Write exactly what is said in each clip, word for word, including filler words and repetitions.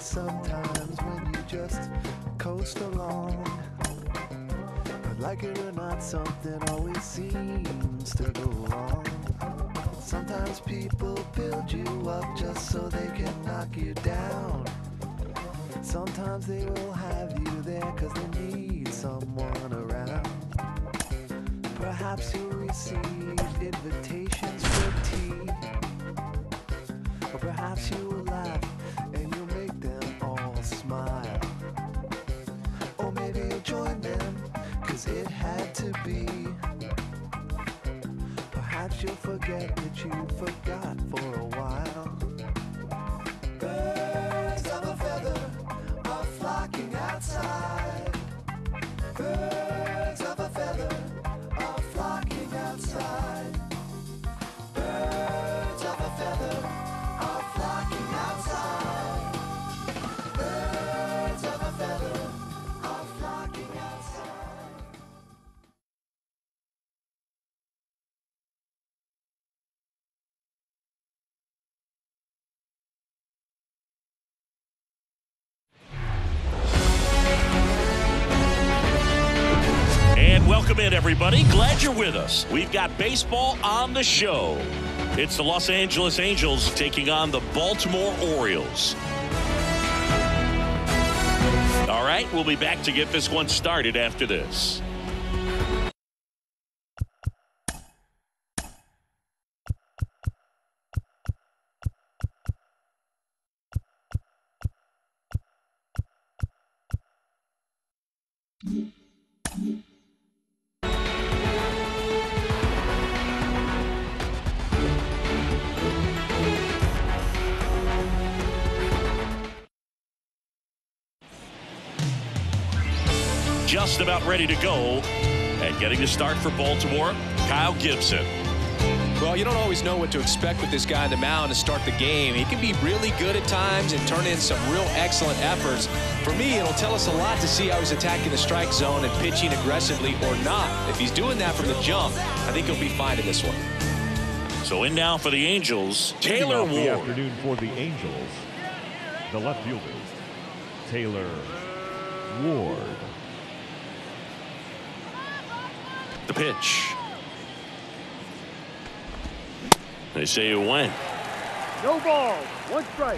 sometimes when you just coast along. But like it or not, something always seems to go wrong. Sometimes people build you up just so they can knock you down. Sometimes they will have you there cause they need someone around. Perhaps you'll receive invitations for tea, or perhaps you will laugh and you'll make them all smile. Or maybe you'll join them cause it had to be. Perhaps you'll forget that you forgot for a while. Birds of a feather are flocking outside. Birds of a feather are flocking outside. Birds of a feather are flocking outside. Birds of a feather are flocking outside. And welcome in, everybody. Glad you're with us. We've got baseball on the show. It's the Los Angeles Angels taking on the Baltimore Orioles. All right, we'll be back to get this one started after this. Just about ready to go, and getting the start for Baltimore, Kyle Gibson. Well, you don't always know what to expect with this guy on the mound to start the game. He can be really good at times and turn in some real excellent efforts. For me, it'll tell us a lot to see how he's attacking the strike zone and pitching aggressively or not. If he's doing that from the jump, I think he'll be fine in this one. So in now for the Angels, Taylor Ward. The afternoon for the Angels, the left fielder, Taylor Ward. The pitch. They say it went. No ball, one strike.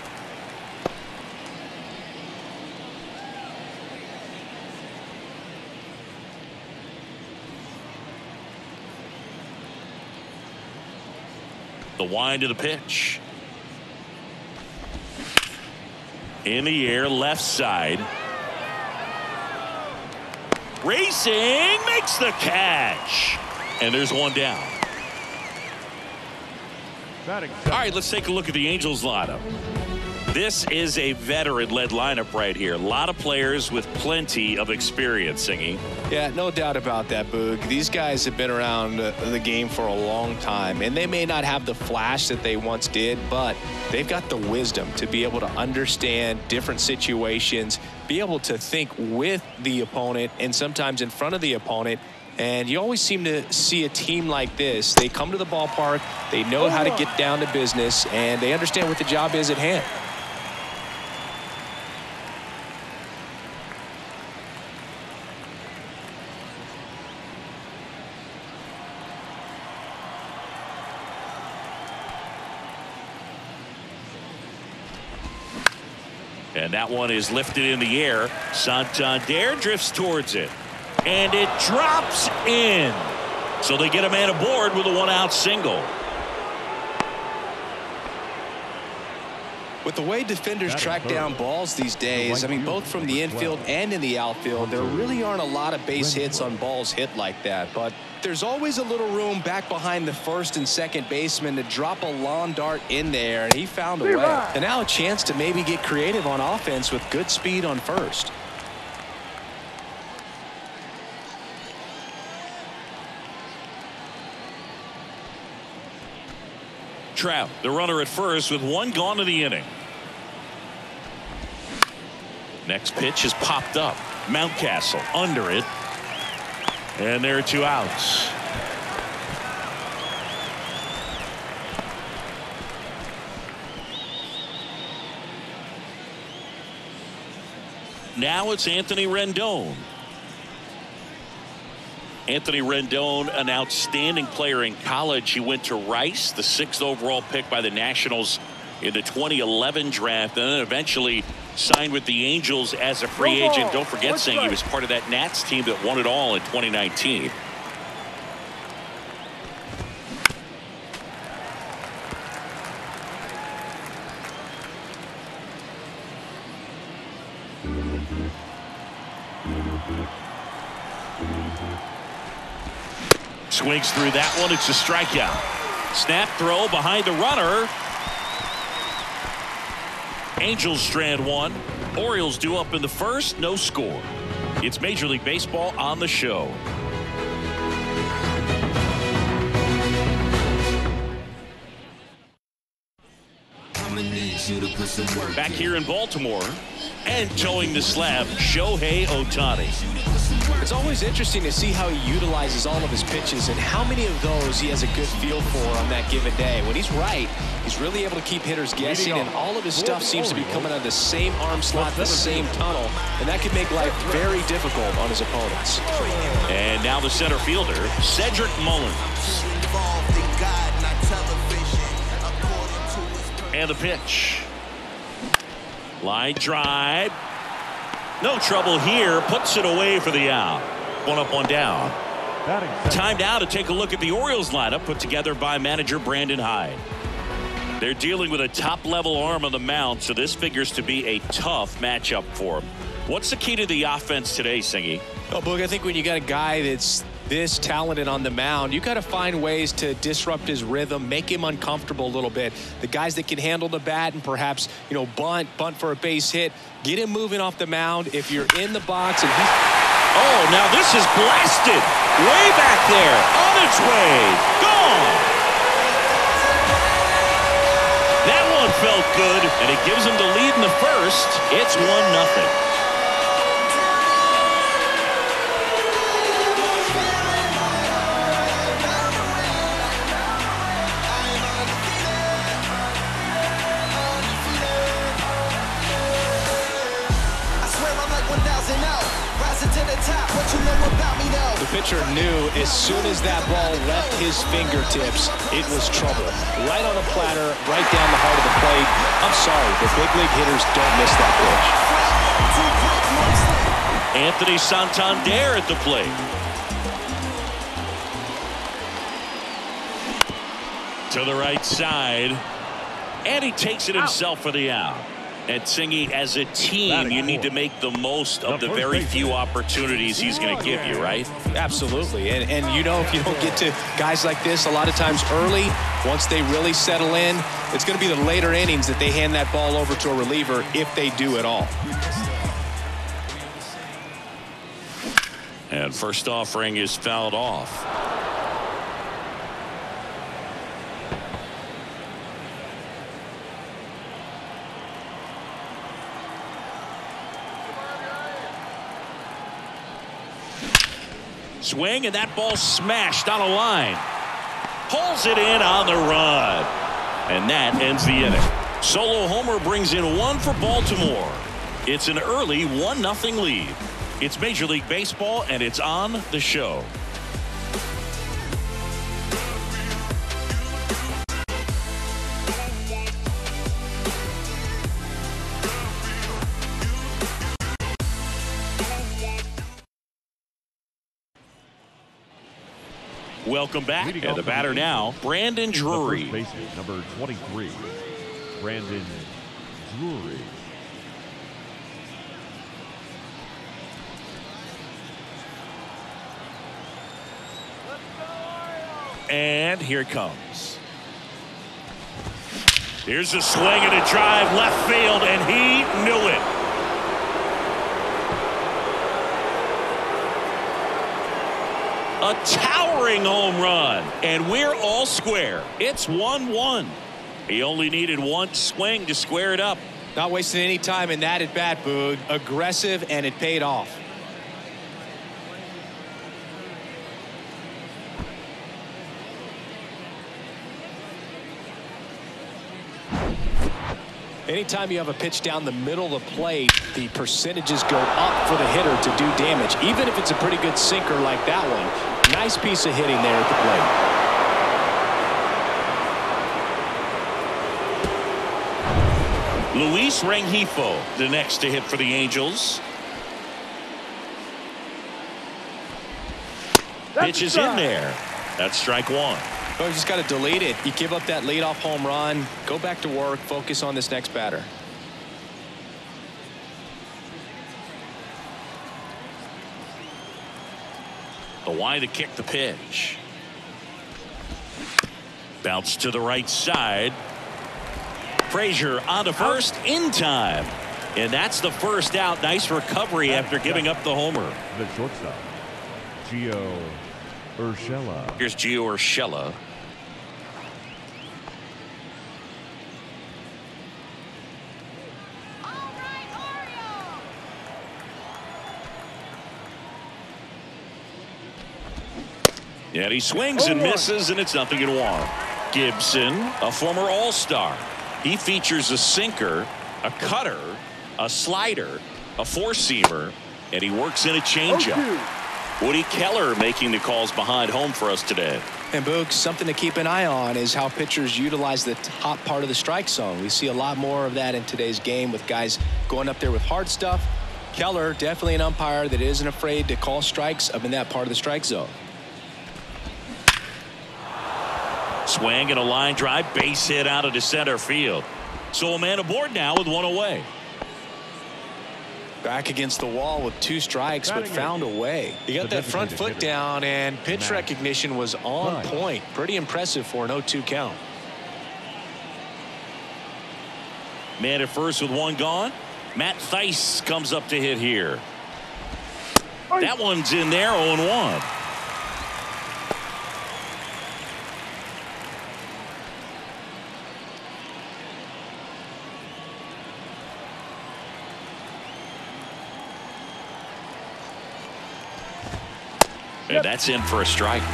The wind of the pitch. In the air, left side. Racing, makes the catch. And there's one down. All right, let's take a look at the Angels lineup. This is a veteran-led lineup right here. A lot of players with plenty of experience, Singy. Yeah, no doubt about that, Boog. These guys have been around uh, the game for a long time, and they may not have the flash that they once did, but they've got the wisdom to be able to understand different situations, be able to think with the opponent and sometimes in front of the opponent. And you always seem to see a team like this. They come to the ballpark, they know how to get down to business, and they understand what the job is at hand. And that one is lifted in the air. Santander drifts towards it. And it drops in. So they get a man aboard with a one-out single. With the way defenders track down balls these days, I mean, both from the infield and in the outfield, there really aren't a lot of base hits on balls hit like that. But there's always a little room back behind the first and second baseman to drop a lawn dart in there, and he found a way. And now a chance to maybe get creative on offense with good speed on first. Trout, the runner at first with one gone to the inning. Next pitch is popped up. Mountcastle under it. And there are two outs. Now it's Anthony Rendon. Anthony Rendon, an outstanding player in college. He went to Rice, the sixth overall pick by the Nationals in the twenty eleven draft, and then eventually signed with the Angels as a free No agent. ball. Don't forget, One saying he strike. was part of that Nats team that won it all in twenty nineteen. Swings through that one. It's a strikeout. Snap throw behind the runner. Angels strand one. Orioles due up in the first. No score. It's Major League Baseball on the show. Back here in Baltimore and towing the slab, Shohei Ohtani. It's always interesting to see how he utilizes all of his pitches and how many of those he has a good feel for on that given day. When he's right, he's really able to keep hitters guessing, and all of his stuff seems to be coming out of the same arm slot, the same tunnel, and that can make life very difficult on his opponents. And now the center fielder, Cedric Mullins. And the pitch. Line drive. No trouble here. Puts it away for the out. One up, one down. Time now to take a look at the Orioles lineup put together by manager Brandon Hyde. They're dealing with a top-level arm on the mound, so this figures to be a tough matchup for him. What's the key to the offense today, Singy? Well, Boog, I think when you got a guy that's this talented on the mound, you got to find ways to disrupt his rhythm, make him uncomfortable a little bit. The guys that can handle the bat and perhaps, you know, bunt, bunt for a base hit, get him moving off the mound. If you're in the box and he's... Oh, now this is blasted. Way back there. On its way. Gone. That one felt good, and it gives him the lead in the first. It's one nothing. The pitcher knew as soon as that ball left his fingertips, it was trouble. Right on a platter, right down the heart of the plate. I'm sorry, the big league hitters don't miss that pitch. Anthony Santander at the plate. To the right side. And he takes it himself for the out. And Singy, as a team, you need to make the most of the very few opportunities he's going to give you, right? Absolutely. And, and you know, if you don't get to guys like this a lot of times early, once they really settle in, it's going to be the later innings that they hand that ball over to a reliever, if they do at all. And first offering is fouled off. Swing, and that ball smashed on a line. Pulls it in on the run. And that ends the inning. Solo homer brings in one for Baltimore. It's an early one nothing lead. It's Major League Baseball, and it's on the show. Welcome back. And the batter now, Brandon Drury. First baseman, number twenty-three, Brandon Drury. And here it comes. Here's a swing and a drive left field, and he knew it. A towering home run, and we're all square. It's one one. He only needed one swing to square it up. Not wasting any time in that at bat, Boog. Aggressive, and it paid off. Anytime you have a pitch down the middle of the plate, the percentages go up for the hitter to do damage, even if it's a pretty good sinker like that one. Nice piece of hitting there at the plate. Luis Rengifo, the next to hit for the Angels. That's Pitch is strike. in there. That's strike one. Oh, you just got to delete it. You give up that leadoff home run. Go back to work. Focus on this next batter. The wide to kick the pitch. Bounce to the right side. Frazier on to first in time. And that's the first out. Nice recovery after giving up the homer. The shortstop, Gio Urshela. Here's Gio Urshela. Yeah, he swings and misses, and it's nothing in one. Gibson, a former All-Star. He features a sinker, a cutter, a slider, a four-seamer, and he works in a changeup. Woody Keller making the calls behind home for us today. And Boog, something to keep an eye on is how pitchers utilize the top part of the strike zone. We see a lot more of that in today's game with guys going up there with hard stuff. Keller, definitely an umpire that isn't afraid to call strikes up in that part of the strike zone. Swing and a line drive, base hit out into center field. So a man aboard now with one away. Back against the wall with two strikes, but found a way. He got that front foot down, and pitch recognition was on point. Pretty impressive for an oh two count. Man at first with one gone. Matt Thaiss comes up to hit here. That one's in there, oh and one. And that's in for a strike.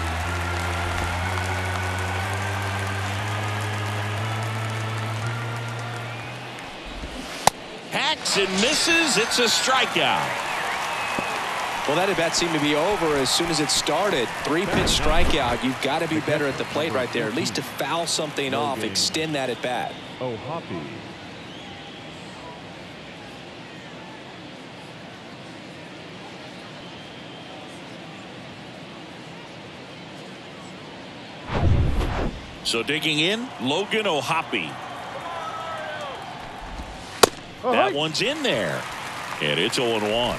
Hacks and misses. It's a strikeout. Well, that at bat seemed to be over as soon as it started. Three pitch strikeout. You've got to be better at the plate right there, at least to foul something off, extend that at bat. Oh, Hoppy. So digging in, Logan O'Hoppe. Oh, that hi. one's in there. And it's oh and one.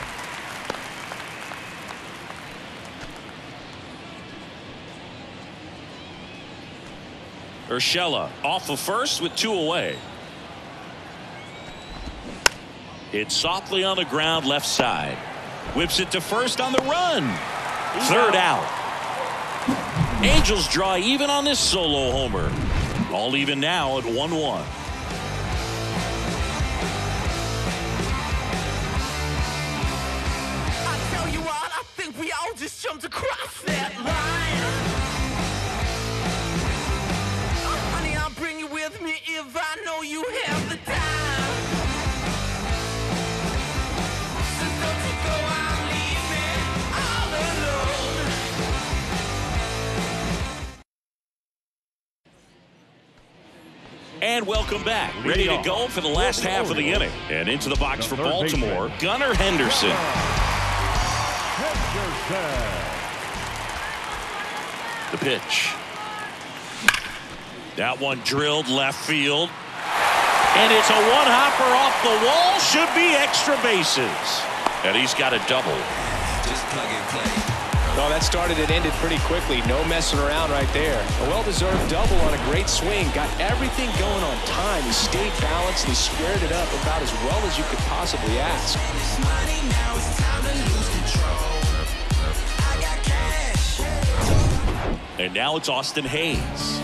Urshela off of first with two away. It's softly on the ground left side. Whips it to first on the run. Third out. Angels draw even on this solo homer. All even now at one one. I tell you what, I think we all just jumped across that line. Oh, honey, I'll bring you with me if I know you have the time. So don't you go and leave me all alone. And welcome back. Ready to go for the last half of the inning. And into the box for Baltimore, Gunnar Henderson. The pitch. That one drilled left field. And it's a one-hopper off the wall. Should be extra bases. And he's got a double. Just plug and play. Well, that started and ended pretty quickly. No messing around right there. A well-deserved double on a great swing. Got everything going on time. He stayed balanced and squared it up about as well as you could possibly ask. And now it's Austin Hayes.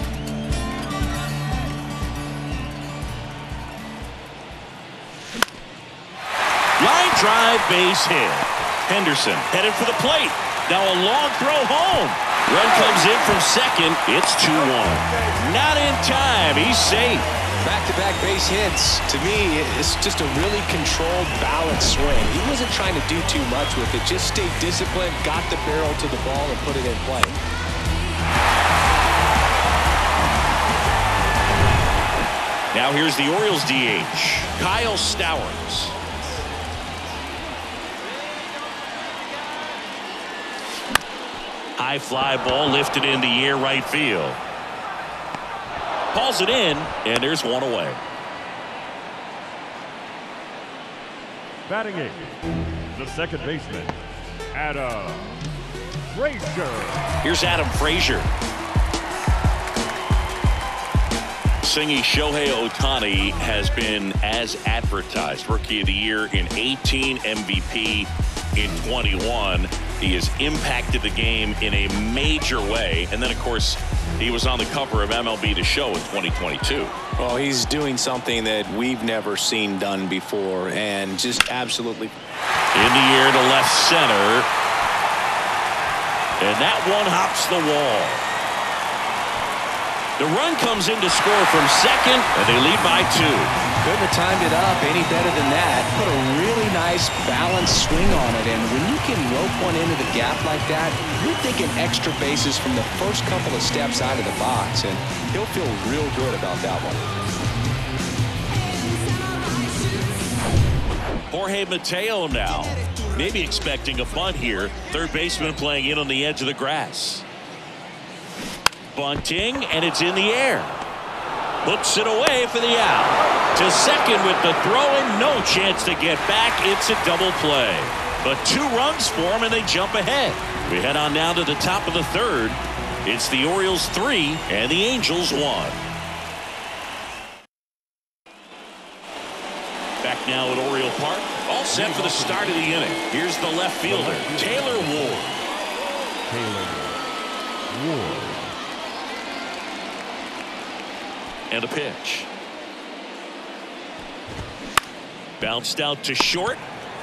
Line drive, base hit. Henderson headed for the plate. Now a long throw home. Run comes in from second. It's two one. Not in time. He's safe. Back-to-back base hits, to me, it's just a really controlled, balanced swing. He wasn't trying to do too much with it. Just stayed disciplined, got the barrel to the ball, and put it in play. Now here's the Orioles D H, Kyle Stowers. High fly ball lifted in the air right field. Calls it in, and there's one away. Batting eighth, the second baseman, Adam Frazier. Here's Adam Frazier. Singing Shohei Ohtani has been as advertised. Rookie of the Year in eighteen, M V P in twenty-one. He has impacted the game in a major way. And then, of course, he was on the cover of M L B The Show in twenty twenty-two. Well, he's doing something that we've never seen done before, and just absolutely. In the air to left center. And that one hops the wall. The run comes in to score from second, and they lead by two. Couldn't have timed it up any better than that. Put a really nice balanced swing on it, and when you can rope one into the gap like that, you're thinking extra bases from the first couple of steps out of the box, and he'll feel real good about that one. Jorge Mateo now, maybe expecting a bunt here. Third baseman playing in on the edge of the grass. Bunting, and it's in the air. Hooks it away for the out. To second with the throw, and no chance to get back. It's a double play. But two runs for him, and they jump ahead. We head on now to the top of the third. It's the Orioles three and the Angels one. Back now at Oriole Park. All set for the start of the inning. Here's the left fielder, Taylor Ward. Taylor Ward. And a pitch. Bounced out to short.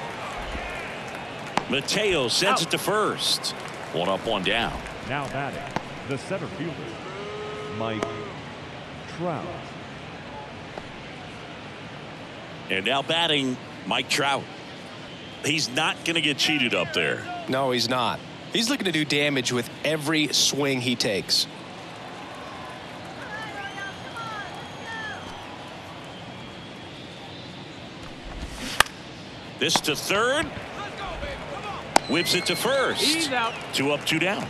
Mateo sends Out. it to first. One up, one down. Now batting, the center fielder, Mike Trout. And now batting, Mike Trout. He's not going to get cheated up there. No, he's not. He's looking to do damage with every swing he takes. This to third. Whips it to first. He's out. Two up, two down.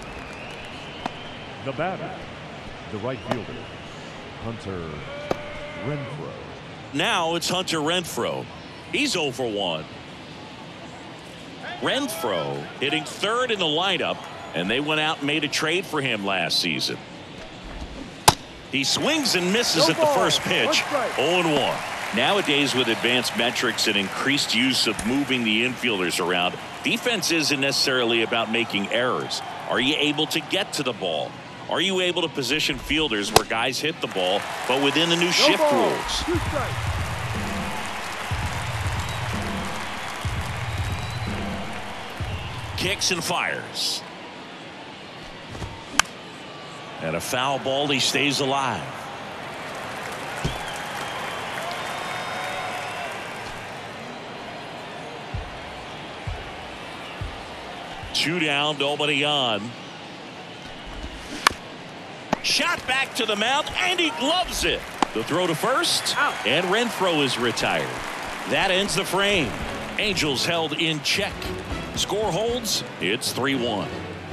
The batter, the right fielder, Hunter Renfroe. Now it's Hunter Renfroe. He's oh for one. Renfroe hitting third in the lineup, and they went out and made a trade for him last season. He swings and misses No at the ball. first pitch. One strike. oh and one. Nowadays, with advanced metrics and increased use of moving the infielders around, defense isn't necessarily about making errors. Are you able to get to the ball? Are you able to position fielders where guys hit the ball, but within the new No shift ball. rules? Two strikes. Kicks and fires. And a foul ball. He stays alive. Two down, nobody on. Shot back to the mound, and he gloves it. The throw to first, Out. and Renfroe is retired. That ends the frame. Angels held in check. Score holds. It's three one.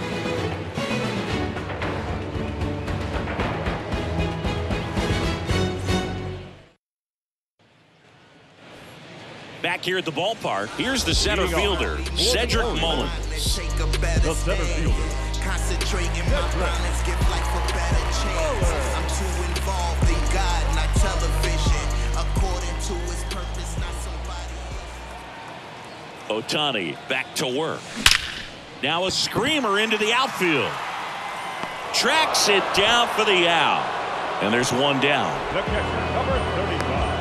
Back here at the ballpark, here's the center fielder, Cedric Mullins. The center fielder, Concentrating my mind is give life a better chance. I'm too involved in God, not television. According to his purpose, not somebody. Ohtani back to work. Now a screamer into the outfield. Tracks it down for the out. And there's one down. the catcher, number thirty-five.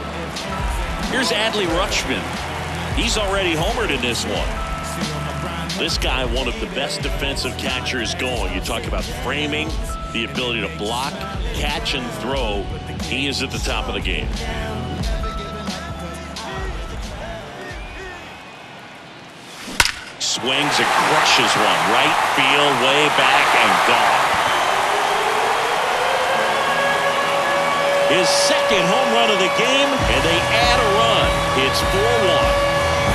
Here's Adley Rutschman. He's already homered in this one. This guy, one of the best defensive catchers going. You talk about framing, the ability to block, catch, and throw. He is at the top of the game. Swings and crushes one. Right field, way back, and gone. His second home run of the game, and they add a run. It's four one.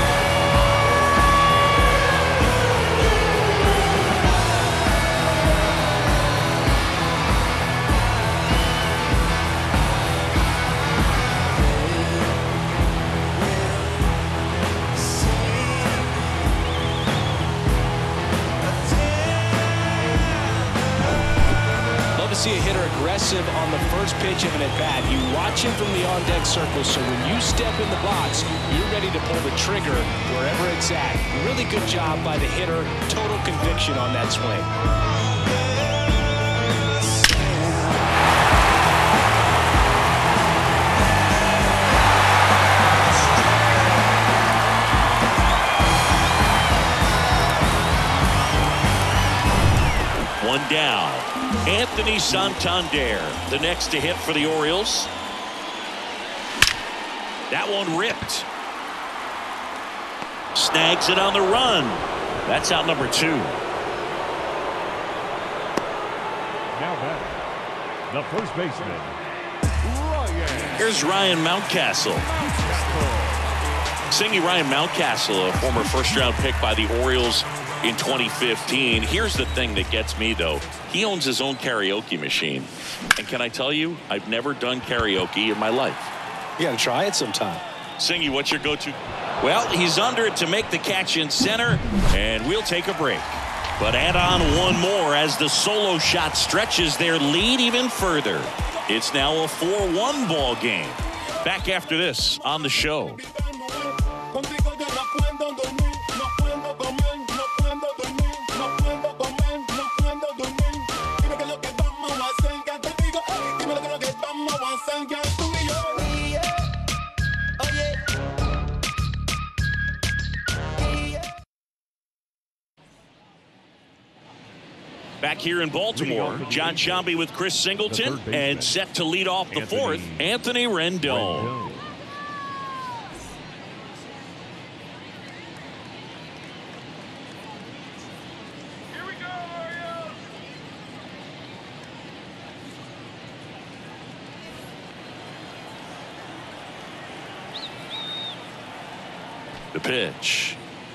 See a hitter aggressive on the first pitch of an at-bat. You watch him from the on-deck circle, so when you step in the box, you're ready to pull the trigger wherever it's at. Really good job by the hitter. Total conviction on that swing. One down. Anthony Santander, the next to hit for the Orioles. That one ripped. Snags it on the run. That's out number two. Now back, the first baseman, Ryan. Here's Ryan Mountcastle. Singing Ryan Mountcastle, a former first-round pick by the Orioles in twenty fifteen. Here's the thing that gets me, though. He owns his own karaoke machine. And can I tell you, I've never done karaoke in my life. You got to try it sometime. Singy, what's your go-to? Well, he's under it to make the catch in center, and we'll take a break. But add on one more as the solo shot stretches their lead even further. It's now a four one ball game. Back after this on the show. Back here in Baltimore, John Sciambi with Chris Singleton, and set to lead off the fourth, Anthony Rendon. Here we go, Orioles! The pitch.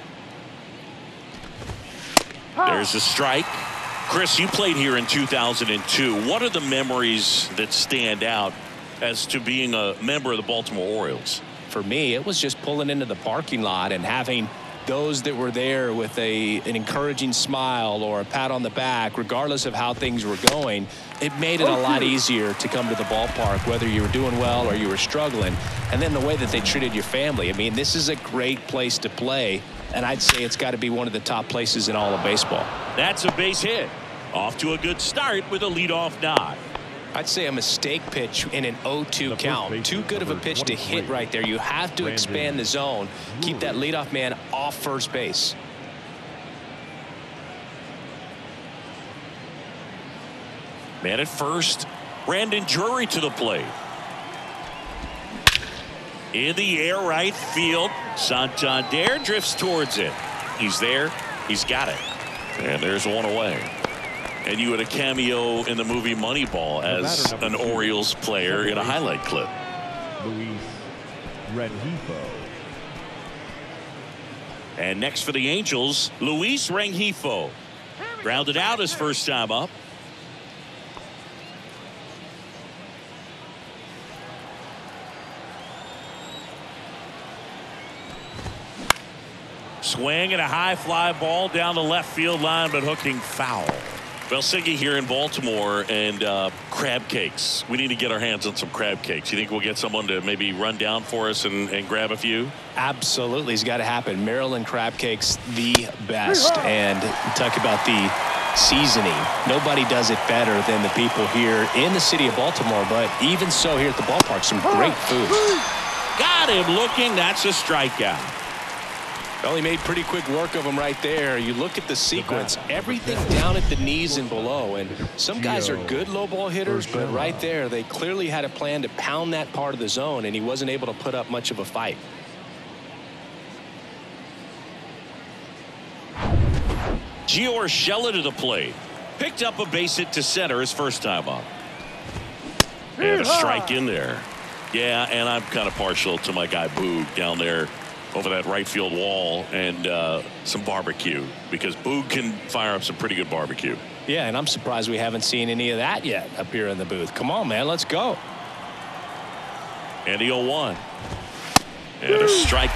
There's a strike. Chris, you played here in two thousand two. What are the memories that stand out as to being a member of the Baltimore Orioles? For me, it was just pulling into the parking lot and having those that were there with a an encouraging smile or a pat on the back, regardless of how things were going. It made it a lot easier to come to the ballpark, whether you were doing well or you were struggling. And then the way that they treated your family. I mean, this is a great place to play, and I'd say it's got to be one of the top places in all of baseball. That's a base hit. Off to a good start with a leadoff nod. I'd say a mistake pitch in an oh two count. Too good of a pitch to hit right there. You have to expand the zone. Keep that leadoff man off first base. Man at first, Brandon Drury to the plate. In the air, right field. Santander drifts towards it. He's there. He's got it. And there's one away. And you had a cameo in the movie Moneyball as an Orioles player in a highlight clip. Luis Rengifo. And next for the Angels, Luis Rengifo. Grounded out his first time up. Swing and a high fly ball down the left field line, but hooking foul. Well, Siggy here in Baltimore, and uh, crab cakes. We need to get our hands on some crab cakes. You think we'll get someone to maybe run down for us and, and grab a few? Absolutely. It's got to happen. Maryland crab cakes, the best. And talk about the seasoning. Nobody does it better than the people here in the city of Baltimore. But even so, here at the ballpark, some great food. Got him looking. That's a strikeout. Well, he made pretty quick work of him right there. You look at the sequence, everything down at the knees and below. And some guys are good low ball hitters, but right there, they clearly had a plan to pound that part of the zone, and he wasn't able to put up much of a fight. Gio Urshela to the plate. Picked up a base hit to center his first time up. And a strike in there. Yeah, and I'm kind of partial to my guy Boog down there over that right field wall, and uh, some barbecue, because Boog can fire up some pretty good barbecue. Yeah, and I'm surprised we haven't seen any of that yet up here in the booth. Come on, man, let's go. And the oh one. And a strike.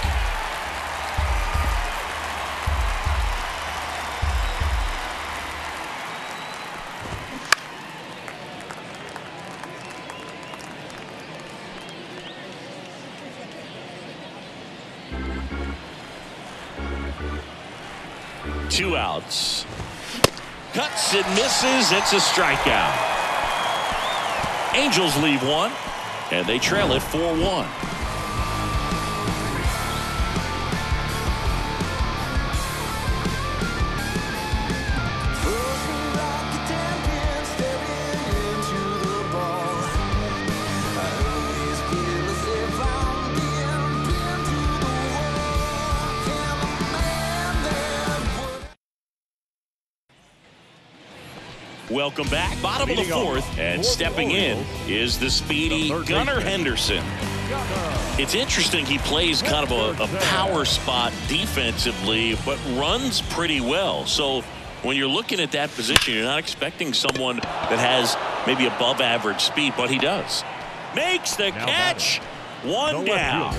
Two outs. Cuts and misses. It's a strikeout. Angels leave one, and they trail it four one. Welcome back. Bottom of the fourth, and stepping in is the speedy Gunnar Henderson. It's interesting, he plays kind of a, a power spot defensively, but runs pretty well. So when you're looking at that position, you're not expecting someone that has maybe above average speed, but he does. Makes the catch. One down.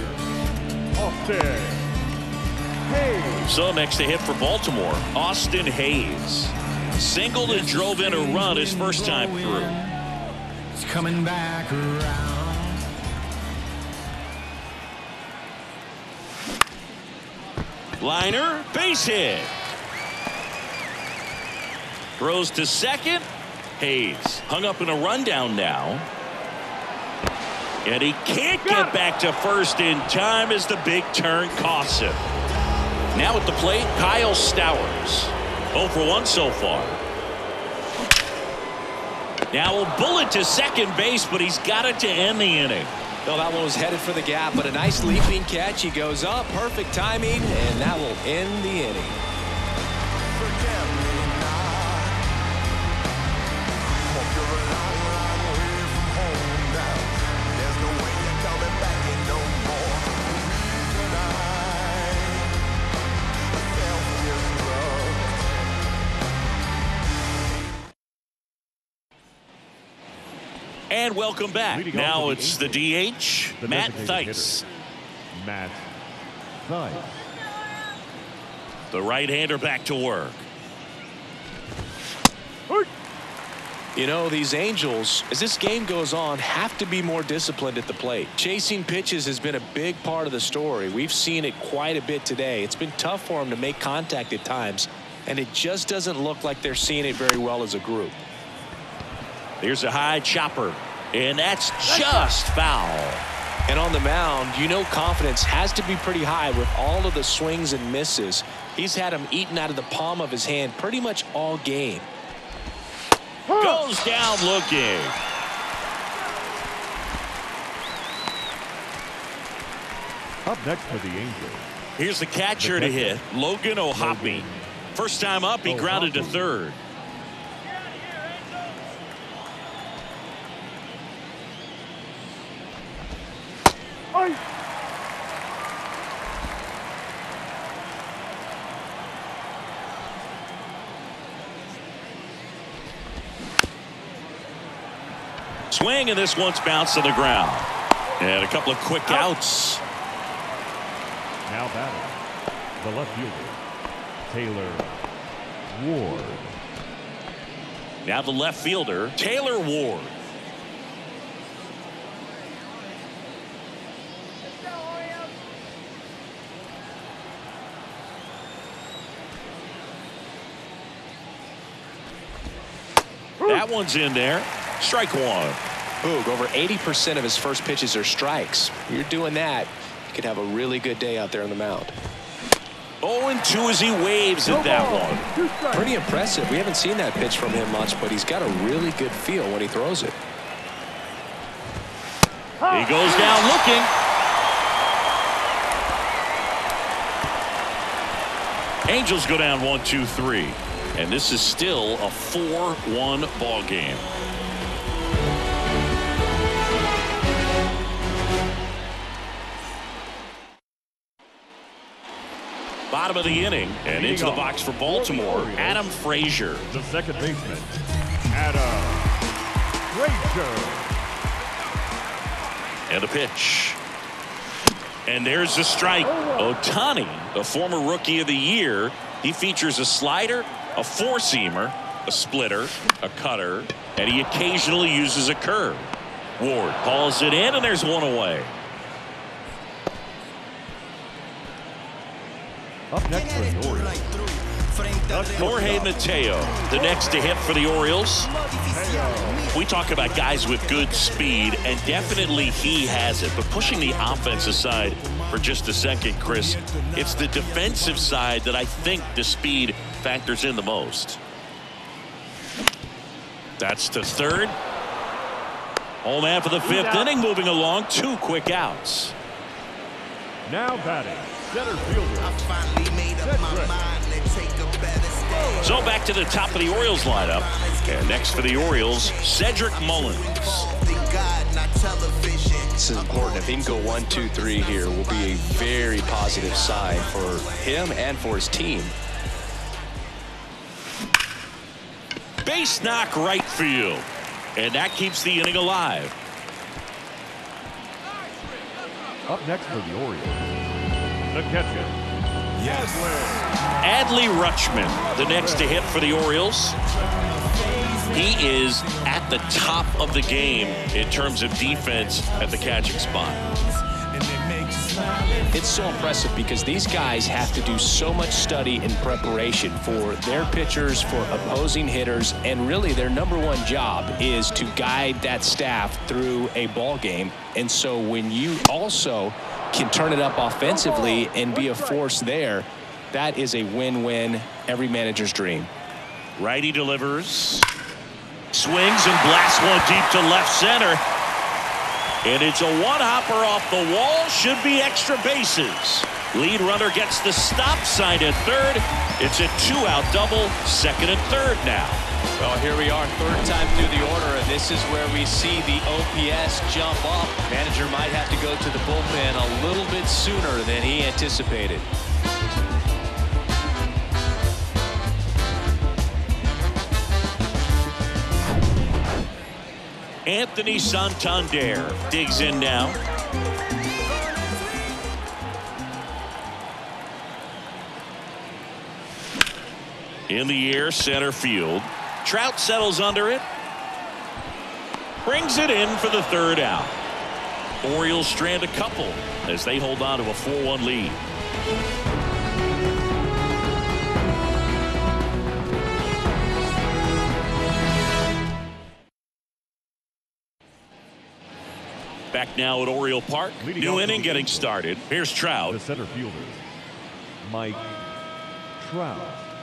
So next to hit for Baltimore, Austin Hayes. Singled and drove in a run his first time through. It's coming back around. Liner, base hit. Throws to second. Hayes hung up in a rundown now. And he can't get back to first in time as the big turn costs him. Now at the plate, Kyle Stowers. oh for one so far. Now a bullet to second base, but he's got it to end the inning. Well, that one was headed for the gap, but a nice leaping catch. He goes up, perfect timing, and that will end the inning. And welcome back. Now it's the D H, Matt Thaiss. Matt Thaiss. The right-hander back to work. You know, these Angels, as this game goes on, have to be more disciplined at the plate. Chasing pitches has been a big part of the story. We've seen it quite a bit today. It's been tough for them to make contact at times, and it just doesn't look like they're seeing it very well as a group. Here's a high chopper, and that's just foul. And on the mound, you know confidence has to be pretty high with all of the swings and misses. He's had them eaten out of the palm of his hand pretty much all game. Goes down looking. Up next for the Angels. Here's the catcher to hit, Logan O'Hoppe. First time up, he grounded to third. Swing, and this one's bounced to the ground. And a couple of quick outs. Now batting, the left fielder, Taylor Ward. Now the left fielder, Taylor Ward. That one's in there. Strike one. Boog, over eighty percent of his first pitches are strikes. You're doing that, you could have a really good day out there on the mound. oh and two as he waves at that one. Pretty impressive. We haven't seen that pitch from him much, but he's got a really good feel when he throws it. He goes down looking. Angels go down one, two, three. And this is still a four one ball game. Bottom of the inning, and into the box for Baltimore, Adam Frazier. The second baseman, Adam Frazier. And a pitch. And there's the strike. Ohtani, a former Rookie of the Year, he features a slider, a four-seamer, a splitter, a cutter, and he occasionally uses a curve. Ward calls it in, and there's one away. Up next for the Orioles, Jorge Mateo, the next to hit for the Orioles. We talk about guys with good speed, and definitely he has it. But pushing the offense aside for just a second, Chris, it's the defensive side that I think the speed factors in the most. That's to third. Home man for the fifth inning, moving along. Two quick outs. now batting, center fielder. I finally made up my mind to take a better stand. So back to the top of the Orioles lineup. And next for the Orioles, Cedric Mullins. This is important. If he can go one, two, three here, will be a very positive sign for him and for his team. Base knock right field. And that keeps the inning alive. Up next for the Orioles, the catcher, Yes. Adley Rutschman, the next to hit for the Orioles. He is at the top of the game in terms of defense at the catching spot. It's so impressive because these guys have to do so much study and preparation for their pitchers, for opposing hitters, and really their number one job is to guide that staff through a ball game. And so when you also can turn it up offensively and be a force there, that is a win-win, every manager's dream. Righty delivers, swings and blasts one deep to left center. And it's a one-hopper off the wall. Should be extra bases. Lead runner gets the stop sign at third. It's a two-out double, second and third now. Well, here we are, third time through the order, and this is where we see the O P S jump up. Manager might have to go to the bullpen a little bit sooner than he anticipated. Anthony Santander digs in now. In the air, center field. Trout settles under it. Brings it in for the third out. Orioles strand a couple as they hold on to a four one lead. Back now at Oriole Park. Leading New off inning the getting game. started. Here's Trout. The center fielder, Mike Trout.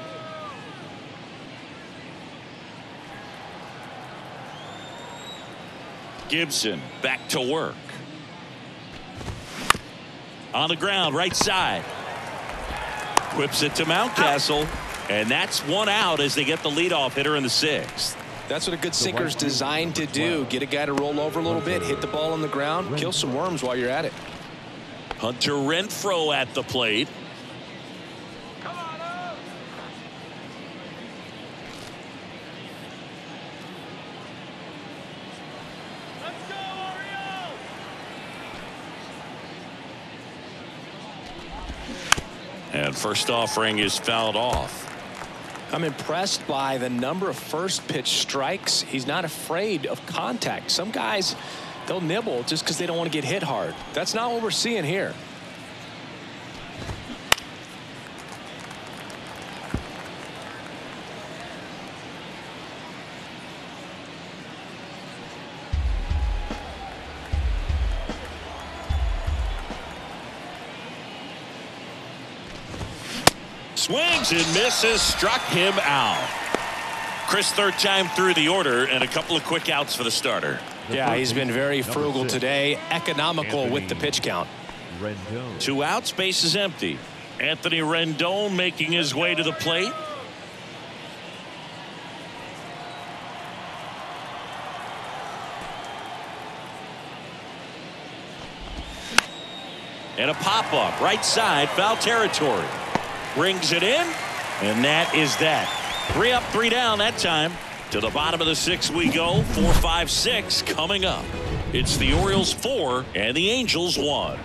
Gibson back to work. On the ground, right side. Whips it to Mountcastle. And that's one out as they get the leadoff hitter in the sixth. That's what a good sinker's designed to do. Get a guy to roll over a little bit, hit the ball on the ground, kill some worms while you're at it. Hunter Renfroe at the plate. And first offering is fouled off. I'm impressed by the number of first pitch strikes. He's not afraid of contact. Some guys, they'll nibble just because they don't want to get hit hard. That's not what we're seeing here. Swings and misses, struck him out. Chris, third time through the order, and a couple of quick outs for the starter. Yeah, he's been very frugal today, economical with the pitch count. Rendon. Two outs, base is empty. Anthony Rendon making his way to the plate. And a pop-up, right side, foul territory. Brings it in, and that is that. Three up, three down that time. To the bottom of the sixth we go. Four, five, six coming up. It's the Orioles four and the Angels one.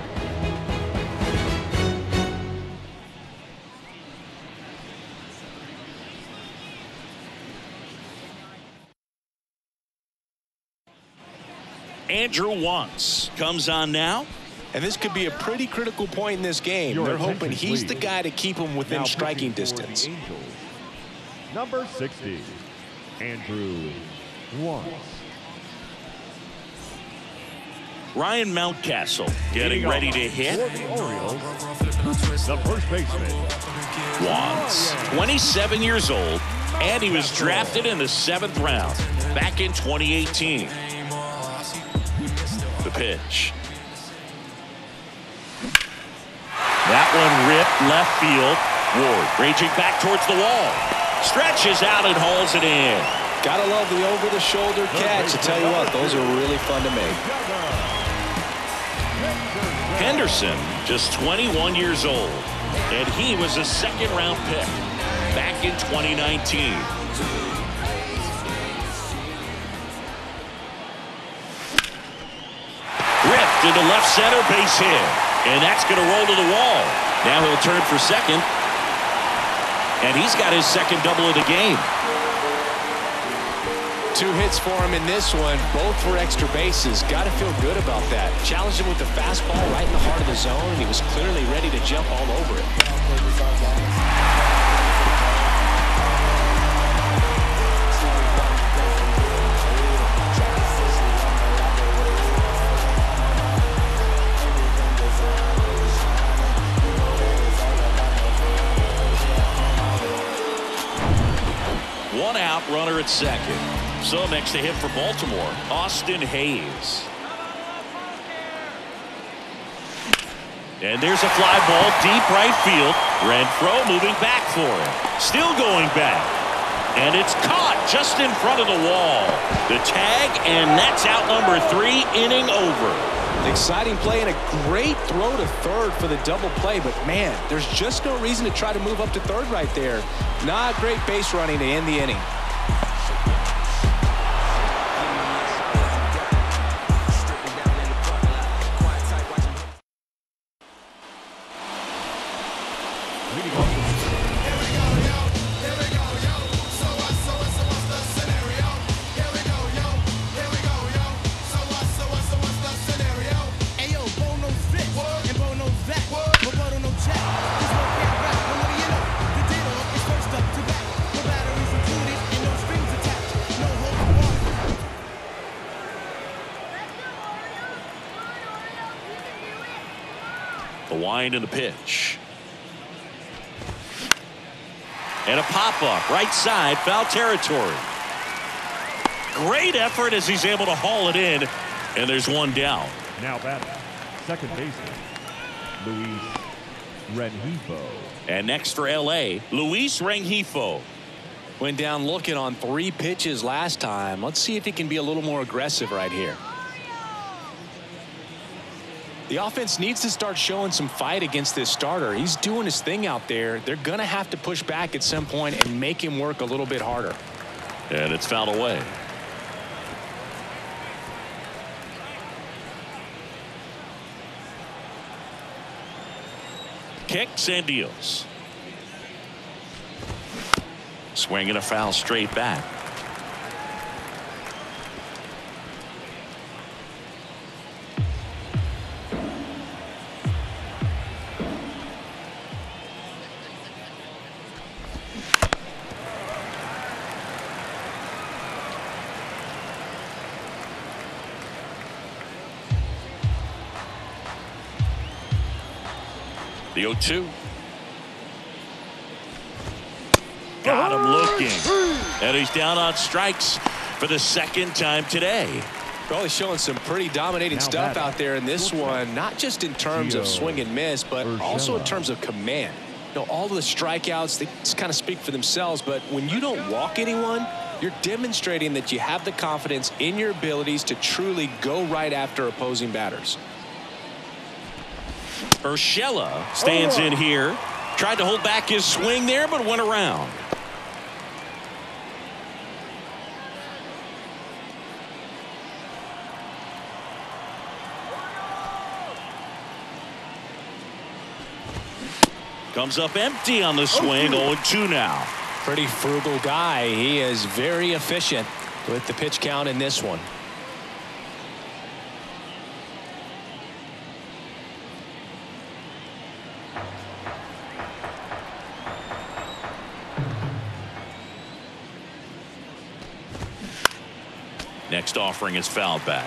Andrew Wantz comes on now. And this could be a pretty critical point in this game. Your They're hoping attention, he's please. the guy to keep them within Now striking pitching for the distance. Angels, number sixty, Andrew Wantz. Ryan Mountcastle getting Leading ready off to hit. for the Orioles, the first baseman, Wantz, twenty-seven years old, and he was drafted in the seventh round back in twenty eighteen. The pitch. That one ripped left field. Ward raging back towards the wall. Stretches out and hauls it in. Gotta love the over-the-shoulder catch. I tell you what, those are really fun to make. Henderson, just twenty-one years old, and he was a second-round pick back in twenty nineteen. Ripped into left center, base hit, and that's going to roll to the wall. Now he'll turn for second, and he's got his second double of the game. Two hits for him in this one, both for extra bases. Got to feel good about that. Challenged him with the fastball right in the heart of the zone, and he was clearly ready to jump all over it. One out, runner at second. So next to hit for Baltimore, Austin Hayes. And there's a fly ball deep right field. Renfroe moving back for it. Still going back. And it's caught just in front of the wall. The tag, and that's out number three, inning over. Exciting play and a great throw to third for the double play, but man, there's just no reason to try to move up to third right there. Not great base running to end the inning. The wind and the pitch. And a pop-up, right side, foul territory. Great effort as he's able to haul it in, and there's one down. Now batting, second baseman, Luis Rengifo. And next for L A, Luis Rengifo. Went down looking on three pitches last time. Let's see if he can be a little more aggressive right here. The offense needs to start showing some fight against this starter. He's doing his thing out there. They're going to have to push back at some point and make him work a little bit harder. And it's fouled away. Kicks and deals. Swinging a foul straight back. The oh two. looking. And he's down on strikes for the second time today. Well, he's showing some pretty dominating now stuff out there in this one, not just in terms of swing and miss, but also in terms of command. You know, all of the strikeouts, they just kind of speak for themselves, but when you don't walk anyone, you're demonstrating that you have the confidence in your abilities to truly go right after opposing batters. Urshela stands in here. Tried to hold back his swing there, but went around. Comes up empty on the swing. oh two now. Pretty frugal guy. He is very efficient with the pitch count in this one. Next offering is fouled back.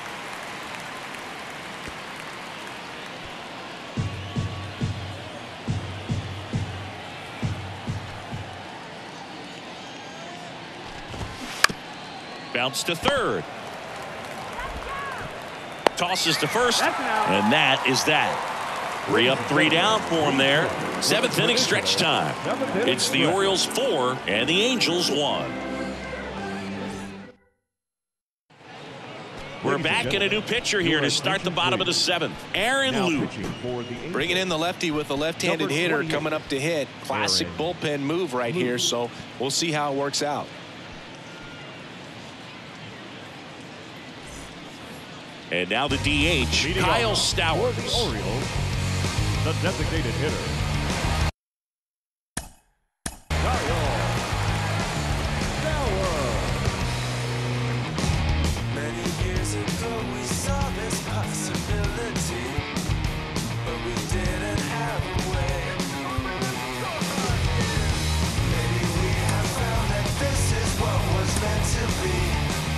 Bounce to third. Tosses to first. And that is that. Three up, three down for him there. Seventh inning stretch time. It's the Orioles four and the Angels one. We're back in a new pitcher here to start the bottom of the seventh. Aaron Luke. Bringing in the lefty with a left-handed hitter coming up to hit. Classic bullpen move right here, so we'll see how it works out. And now the D H, Kyle Stowers. The Orioles, the designated hitter, Kyle Stowers. Many years ago we saw this possibility, but we didn't have a way. Maybe we have found that this is what was meant to be.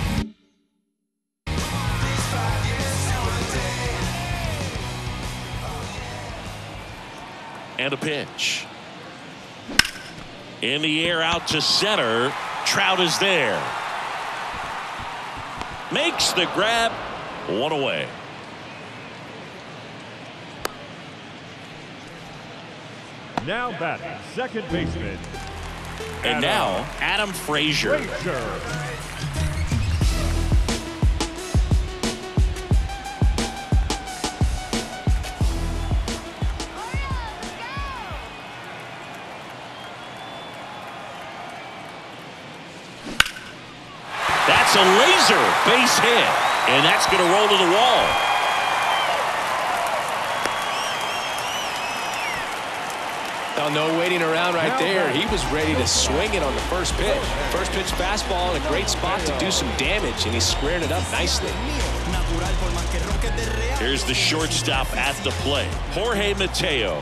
And a pitch. In the air out to center. Trout is there. Makes the grab. One away. Now batting, second baseman. And now Adam Frazier. Frazier. That's a laser base hit, and that's going to roll to the wall. Now, no waiting around right there. He was ready to swing it on the first pitch. First pitch fastball in a great spot to do some damage, and he squared it up nicely. Here's the shortstop at the plate, Jorge Mateo.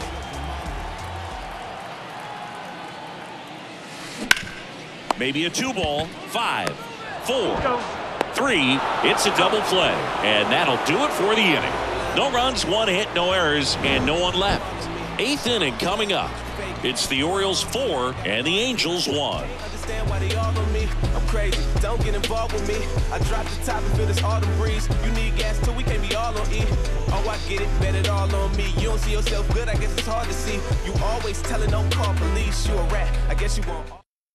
Maybe a two ball. Five, four, three. It's a double play, and that'll do it for the inning. No runs, one hit, no errors, and no one left. Eighth inning coming up. It's the Orioles four and the Angels one. Understand why they all on me. I'm crazy. Don't get involved with me. I drop the top and feel this autumn breeze. You need gas too. We can't be all on E. Oh, I get it. Bet it all on me. You don't see yourself good. I guess it's hard to see. You always telling don't call police. You a rat. I guess you won't.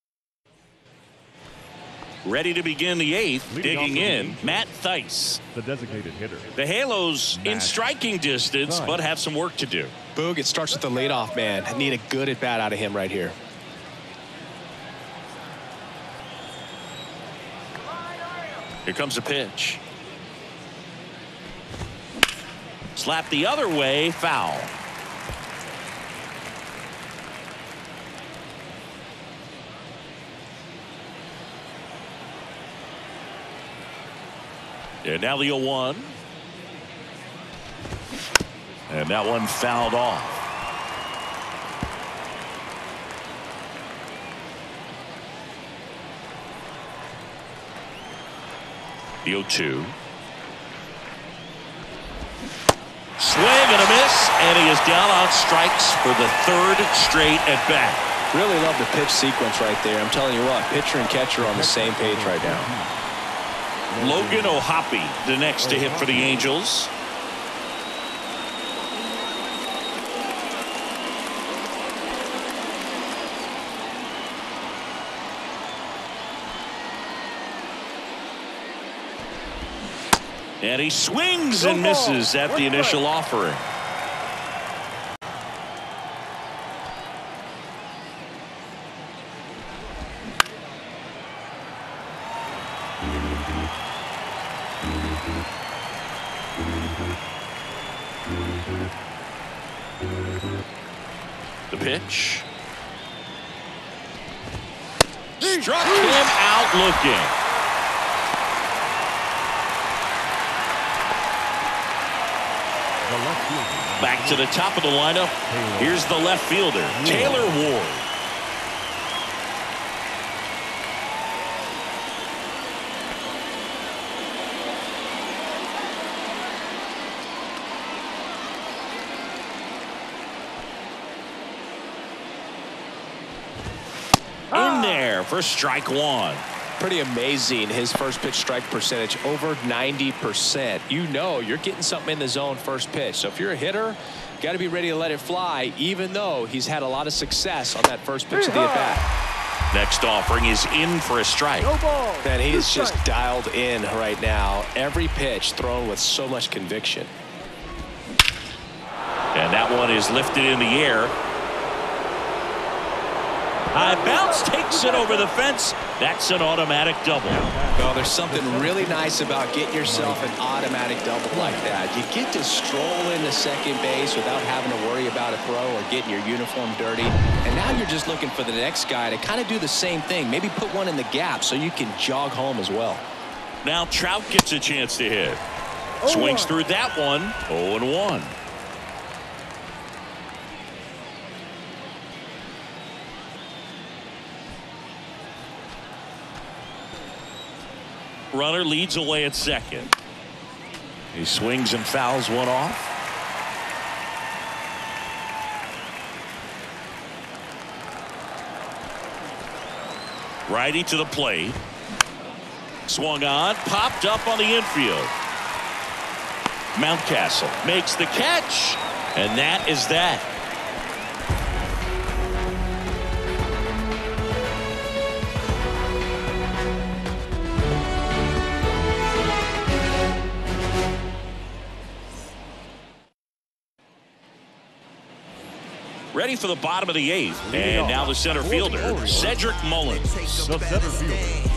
Ready to begin the eighth. Digging in, Matt Thaiss. The designated hitter. The Halos in striking distance, but have some work to do. Boog, it starts with the leadoff man. I need a good at bat out of him right here. Here comes a pitch. Slap the other way, foul. And now the oh one. And that one fouled off. The oh two. Swing and a miss, and he is down on strikes for the third straight at bat. Really love the pitch sequence right there. I'm telling you what, pitcher and catcher on the same page right now. Logan O'Hoppe, the next to hit for the Angels. And he swings and misses at the initial offering. The pitch. Struck him out looking. Back to the top of the lineup. Here's the left fielder, Taylor Ward. In there for strike one. Pretty amazing, his first pitch strike percentage over ninety percent. You know you're getting something in the zone first pitch. So if you're a hitter, you got to be ready to let it fly, even though he's had a lot of success on that first pitch of the at-bat. Next offering is in for a strike. And he is just dialed in right now. Every pitch thrown with so much conviction. And that one is lifted in the air. High bounce takes it over the fence. That's an automatic double. Well, there's something really nice about getting yourself an automatic double like that. You get to stroll into second base without having to worry about a throw or getting your uniform dirty. And now you're just looking for the next guy to kind of do the same thing. Maybe put one in the gap so you can jog home as well. Now Trout gets a chance to hit. Swings through that one. oh and one. Runner leads away at second. He swings and fouls one off. Righty to the plate. Swung on, popped up on the infield. Mountcastle makes the catch, and that is that. Ready for the bottom of the eighth. And now the center fielder, Cedric Mullins. The center fielder.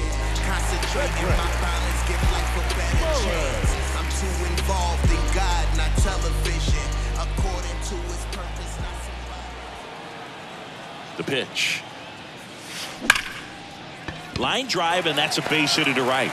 I'm too involved in God, not television. According to his purpose, not somebody. The pitch. Line drive, and that's a base hit to right.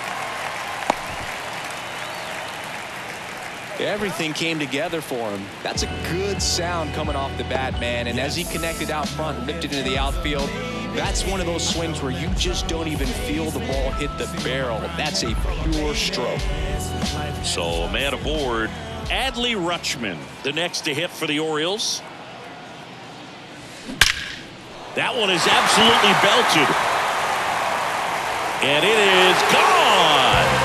Everything came together for him. That's a good sound coming off the bat, man. And as he connected out front and lifted into the outfield, that's one of those swings where you just don't even feel the ball hit the barrel. That's a pure stroke. So, man aboard, Adley Rutschman, the next to hit for the Orioles. That one is absolutely belted. And it is gone.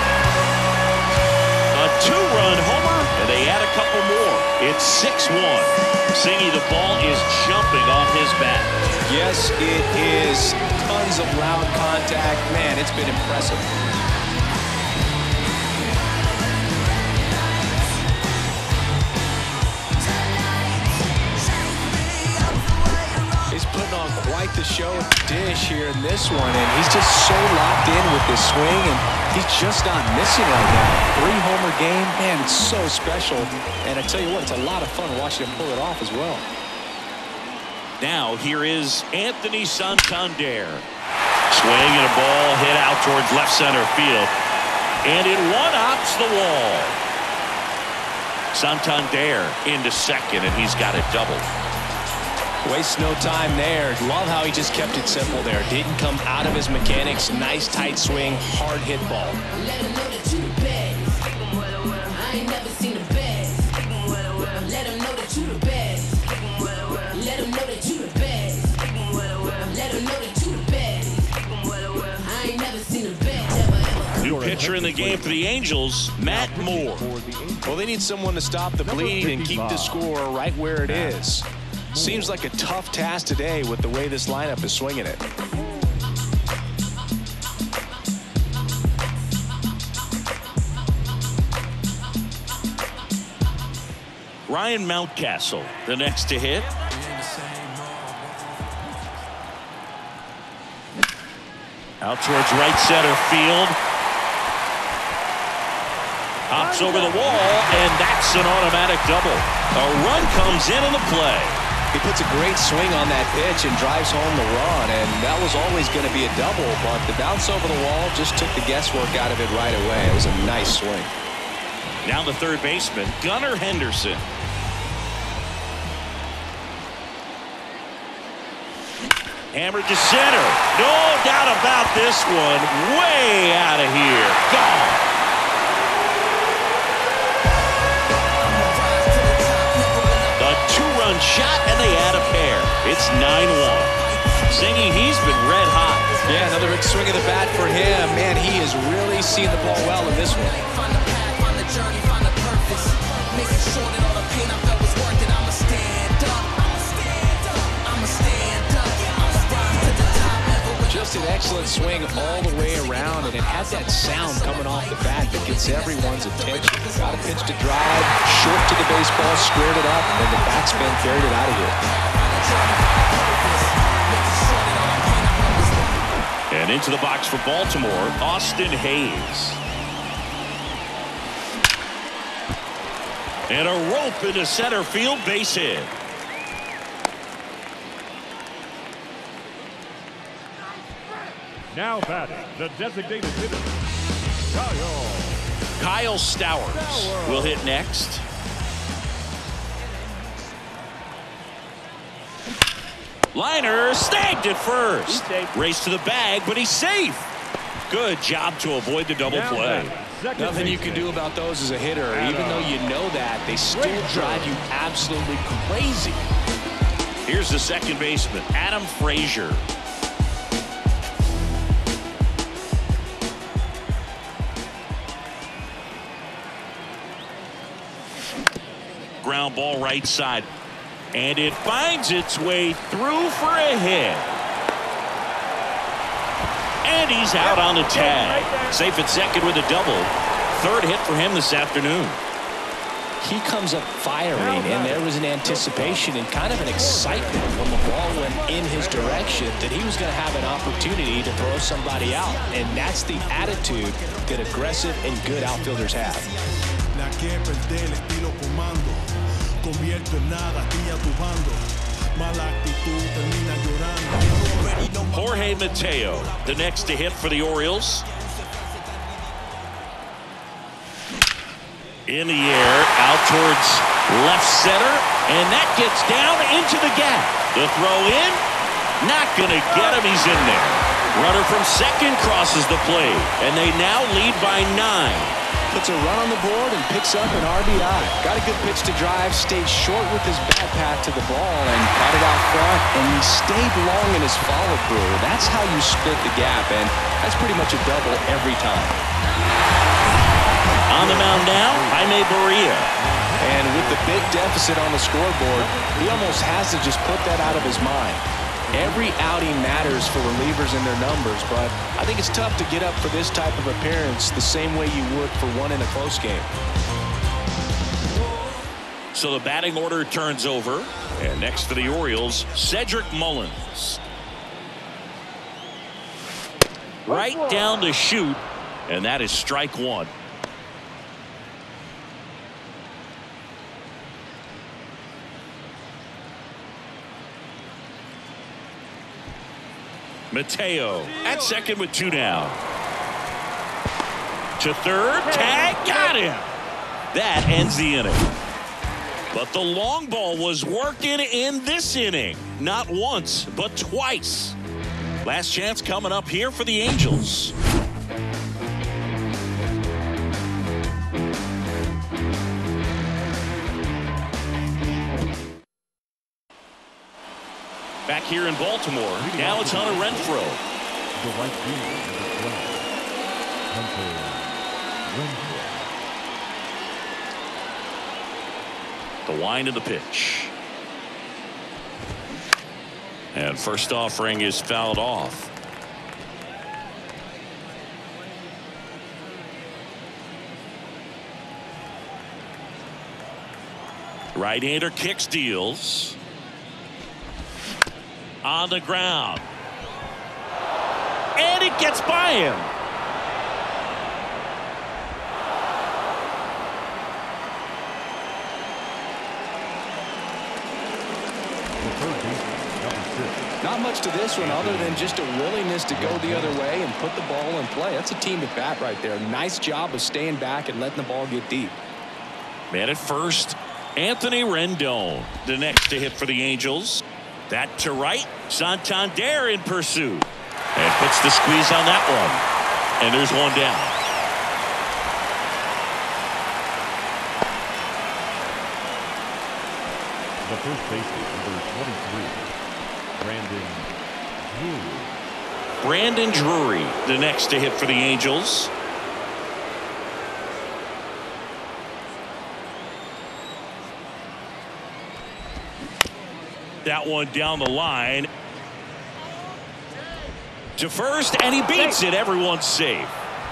A two-run homer, and they add a couple more. It's six one. Singy, the ball is jumping off his bat. Yes, it is. Tons of loud contact. Man, it's been impressive. He's putting on quite the show at the dish here in this one, and he's just so locked in with this swing, and he's just not missing right now. Three homer game, man, it's so special. And I tell you what, it's a lot of fun watching him pull it off as well. Now here is Anthony Santander. Swing and a ball hit out towards left center field, and it one-hops the wall. Santander into second, and he's got it doubled. Wastes no time there. Love how he just kept it simple there. Didn't come out of his mechanics. Nice tight swing, hard hit ball. Let him know that you the best. I ain't never seen the best. Let him know that you the best. Let him know that you the best. New pitcher in the game for the Angels, Matt Moore. Well, they need someone to stop the bleed and keep the score right where it is. Seems like a tough task today with the way this lineup is swinging it. Ryan Mountcastle, the next to hit. Out towards right center field. Hops over the wall, and that's an automatic double. A run comes in in the play. He puts a great swing on that pitch and drives home the run, and that was always going to be a double, but the bounce over the wall just took the guesswork out of it right away. It was a nice swing. Now the third baseman, Gunnar Henderson. Hammered to center. No doubt about this one. Way out of here. Gone. The two-run shot, and they add a pair. It's nine one. Singing, he's been red hot. Yeah, another big swing of the bat for him. Man, he is really seeing the ball well in this one. Find the path, find the journey, find the purpose. Making sure that all the pain I felt was worth it. I'ma stand up. I'ma stand up. I'ma stand up. I'ma rise to the top. Just an excellent swing all the way around, and it had that sound coming off the bat that gets everyone's attention. Got a pitch to drive, short to the baseball, squared it up, and the backspin carried it out of here. And into the box for Baltimore, Austin Hayes. And a rope into center field, base hit. Now batting, the designated hitter, Kyle. Kyle Stowers will hit next. Liner snagged at first. Race to the bag, but he's safe. Good job to avoid the double play. Nothing you can do about those as a hitter. Even though you know that, they still drive you absolutely crazy. Here's the second baseman, Adam Frazier. Ground ball right side. And it finds its way through for a hit. And he's out on the tag. Safe at second with a double. Third hit for him this afternoon. He comes up firing, and there was an anticipation and kind of an excitement when the ball went in his direction that he was going to have an opportunity to throw somebody out. And that's the attitude that aggressive and good outfielders have. Jorge Mateo, the next to hit for the Orioles. In the air, out towards left center, and that gets down into the gap. The throw in, not going to get him. He's in there. Runner from second crosses the plate, and they now lead by nine. Puts a run on the board and picks up an R B I. Got a good pitch to drive, stayed short with his bat path to the ball and caught it out front, and he stayed long in his follow-through. That's how you split the gap, and that's pretty much a double every time. On the mound now, Jaime Barria. And with the big deficit on the scoreboard, he almost has to just put that out of his mind. Every outing matters for relievers in their numbers, but I think it's tough to get up for this type of appearance the same way you would for one in a close game. So the batting order turns over, and next for the Orioles, Cedric Mullins. Right down to shoot, and that is strike one. Mateo at second with two down. To third, tag, got him. That ends the inning. But the long ball was working in this inning. Not once, but twice. Last chance coming up here for the Angels. Back here in Baltimore, now it's Hunter Renfroe. The right field, number twelve, The wind of the pitch. And first offering is fouled off. Right-hander kicks, deals. On the ground. And it gets by him. Not much to this one other than just a willingness to go the other way and put the ball in play. That's a team at bat right there. Nice job of staying back and letting the ball get deep. Man at first, Anthony Rendon, the next to hit for the Angels. That to right, Santander in pursuit. And puts the squeeze on that one. And there's one down. The first baseman, number twenty-three, Brandon Drury. Brandon Drury, the next to hit for the Angels. That one down the line to first, and he beats it. Everyone's safe.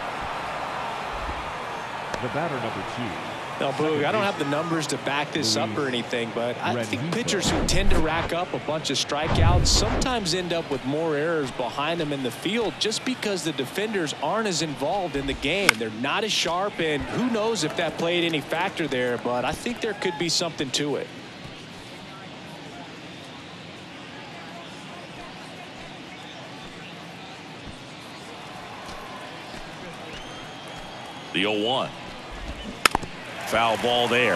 The batter, number two. Now, Boog, I don't have the numbers to back this up or anything, but I think pitchers who tend to rack up a bunch of strikeouts sometimes end up with more errors behind them in the field just because the defenders aren't as involved in the game. They're not as sharp, and who knows if that played any factor there, but I think there could be something to it. The oh one. Foul ball there.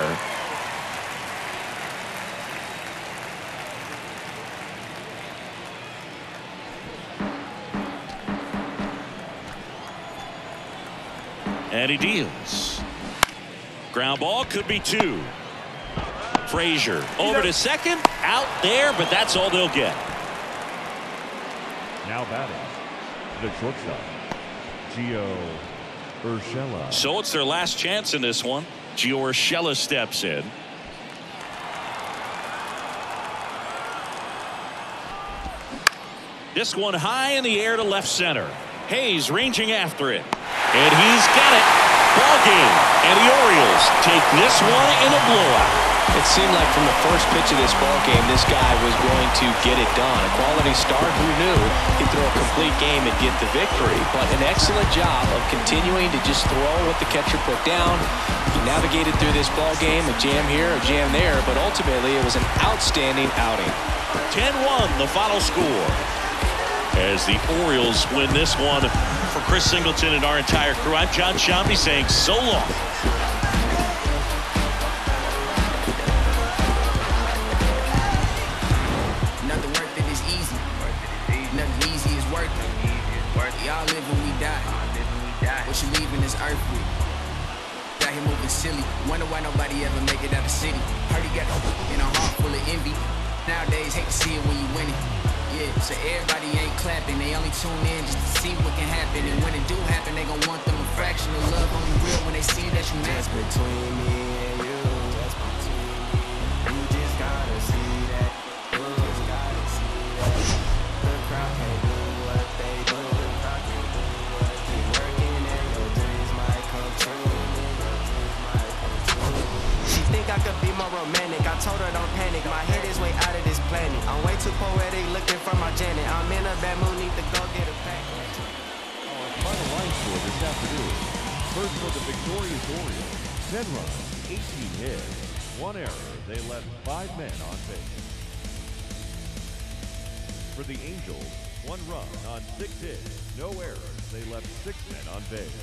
And he deals. Ground ball, could be two. Frazier over to second, out there, but that's all they'll get. Now batting, the shortstop, Gio Urshela. So it's their last chance in this one. Gio Urshela steps in. This one high in the air to left center. Hayes ranging after it. And he's got it. Ball game. And the Orioles take this one in a blowout. It seemed like from the first pitch of this ball game, this guy was going to get it done. A quality start. Who knew he'd throw a complete game and get the victory? But an excellent job of continuing to just throw what the catcher put down. He navigated through this ball game, a jam here, a jam there, but ultimately it was an outstanding outing. ten one, the final score. As the Orioles win this one. For Chris Singleton and our entire crew, I'm John Shambi saying so long. Nothing worth it is easy. Nothing easy is worth it. Y'all live when we die. What you leaving this earth with? Got him moving silly. Wonder why nobody ever make it out of city. Heard he got in a heart full of envy. Nowadays, hate to see it when you win it. Yeah, so everybody ain't clapping. They only tune in just to see what can happen. And when it do happen, they gon' want them a fraction of love. Only real when they see that you mess between me and you. That's between me. You just gotta see that. You just gotta see that. The crowd can't do what they do. The crowd can't do what they working, and your dreams might come true. She think I could be more romantic. I told her don't panic. My head is way out of this planet. I'm way too poetic looking for my Janet. I'm in a bad mood, need to go get a pack. Our final line score this afternoon. First for the victorious Orioles, ten runs, eighteen hits, one error. They left five men on base. For the Angels, one run on six hits, no errors. They left six men on base.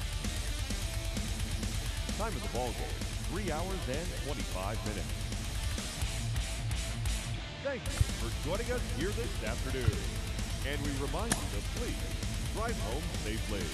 Time of the ball game, three hours and twenty-five minutes. Thank you for joining us here this afternoon. And we remind you to please drive home safely.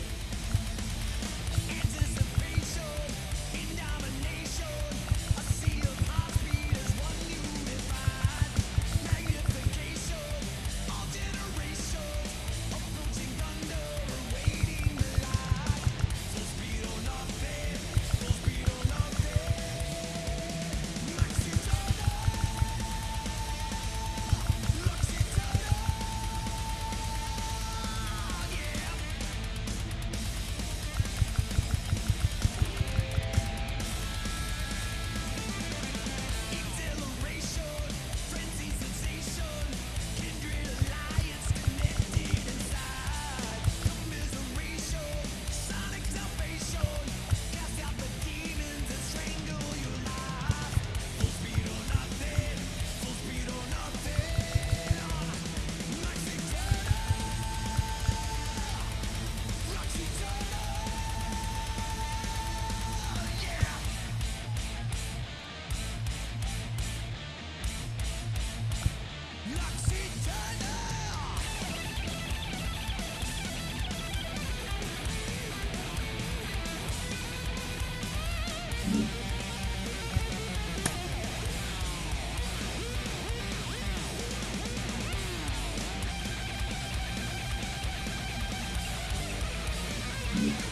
you.